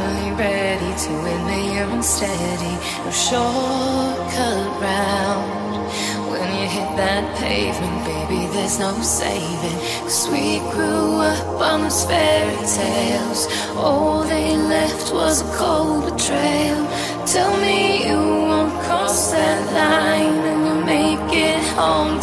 finally ready to admit you're unsteady. No shortcut round. When you hit that pavement, baby, there's no saving. 'Cause we grew up on those fairy tales. All they left was a cold betrayal. Tell me you won't cross that line and you'll make it home